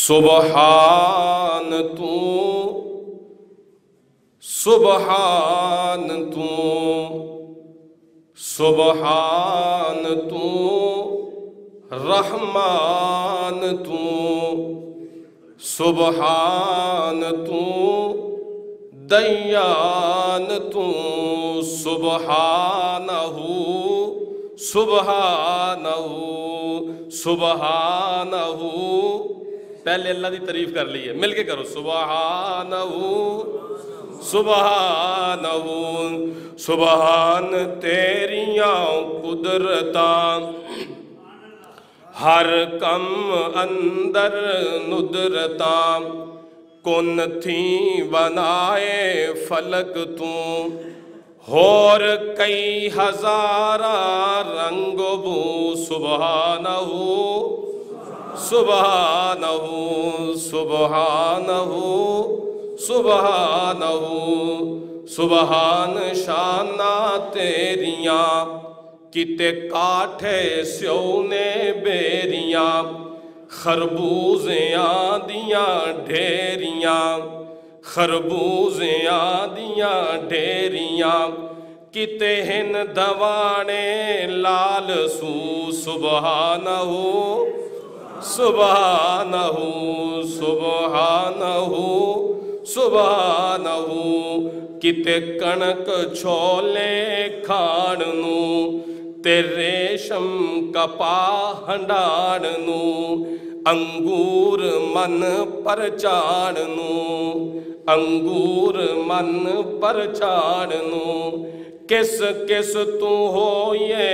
सुबहान तू, सुबहान तू, सुबहान तू, रहमान तू, सुबहान तू, दयान तू, सुबहानहू, सुबहानहू, सुबहानहू। पहले अल्लाह की तारीफ कर ली है, मिलके करो। सुबहानहू, सुबहानहू, सुबहान तेरियां कुदरतां, हर कम अंदर नुदरतां, कुन थी बनाए फलक तू, होर कई हजारा रंगबू। सुबहानहू, सुबहानहू, सुबहानहू, सुबहानहू, सुबहान शाना तेरियां, किते काठे स्योने बेरियां, खरबूजियां दियां ढेरियां, खरबूजियां दियां ढेरियां, किते हिन दवाने लाल सू। सुबहानहू, सुबहानहू, सुबहानहू, सुबहानहू, किते कणक छोले खाण नू, ते रेशम कपाह हंडाण नू, अंगूर मन परचाण नू, अंगूर मन परचाण नू, किस किस तू हो ये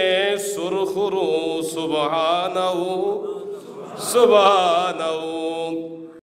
सुरखरू। सुबहानहू, सुबहानहू।